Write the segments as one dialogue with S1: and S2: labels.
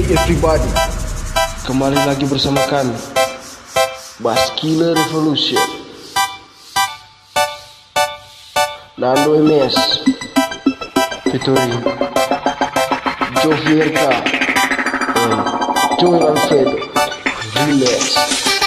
S1: everybody, kembali lagi bersama kami Bass Killer Revolution, Nando MS featuring Jovi RK and Joel Alfredo Remix.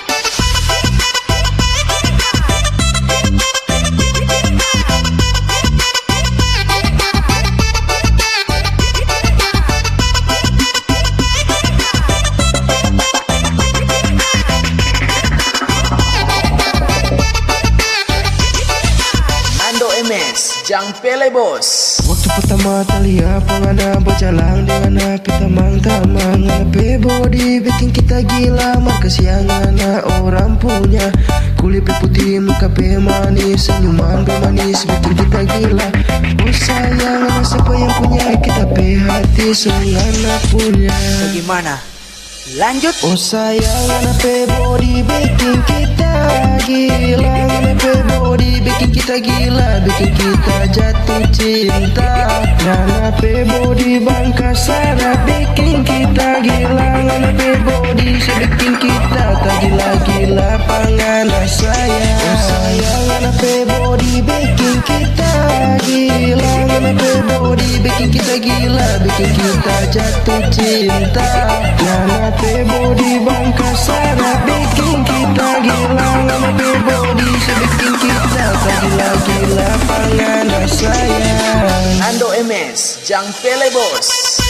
S2: Jang Pele bos.
S1: Waktu pertama kali apa ada berjalan dengan api tamang-tamang, api body bikin kita gila, markas yang anak orang punya, kulit putih muka manis, senyuman manis bikin kita gila. Oh sayang, siapa yang punya kita hati sengaja punya.
S2: Bagaimana? Lanjut.
S1: Oh sayang, anak body bikin kita gila, anak body bikin kita gila, bikin kita jatuh cinta. Anak body bangka sana bikin kita gila, anak body bikin kita tak gila-gila pangan sayang. Oh sayang, anak body bikin kita gila, anak body bikin kita gila, bikin kita jatuh cinta. Anak body bangka sana bikin kita gila, anak body bikin kita tak gila-gila pangan sayang.
S2: Nando MS Jang Pele bos.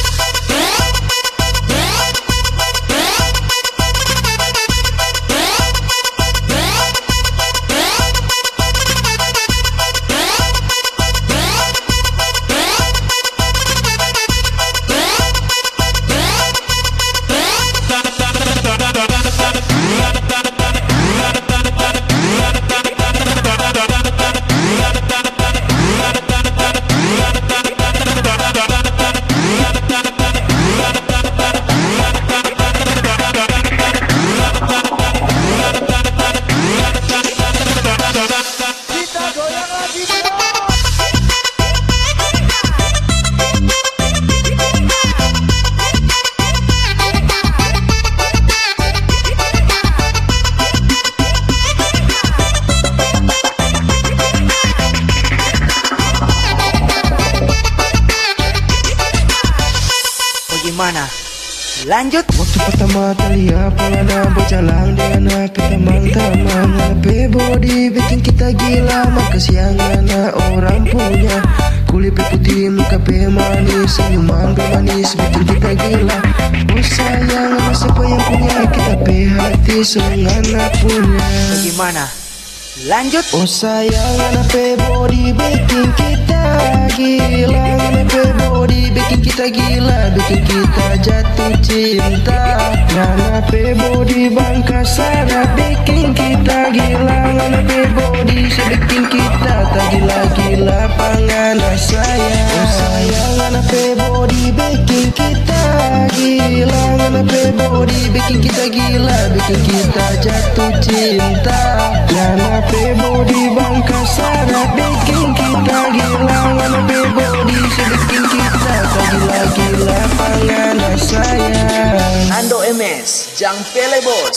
S2: Gimana? Lanjut.
S1: Waktu pertama kali apa ada berjalan dengan api tamang-tamang, api body bikin kita gila, markas yang anak orang punya, kulit putih muka manis, senyuman manis bikin kita gila. Oh sayang, siapa yang punya kita hati sengaja punya.
S2: Bagaimana? Lanjut.
S1: Oh sayang, anak body bikin kita gila, anak body bikin kita gila, bikin kita jatuh cinta. Anak body bangka sana bikin kita gila, anak body bikin kita tak gila-gila pangan sayang. Oh sayang, anak body bikin kita gila, anak body bikin kita gila, bikin kita jatuh cinta. Anak body bangka sana bikin kita gila, anak body bikin kita tak gila-gila pangan sayang.
S2: Nando MS Jang Pele bos.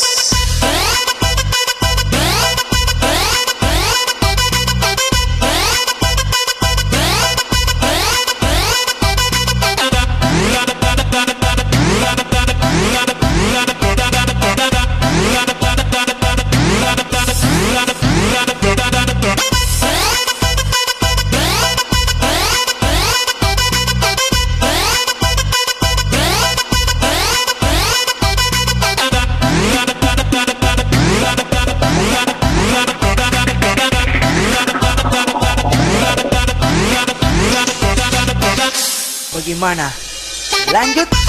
S2: Bagaimana? Lanjut.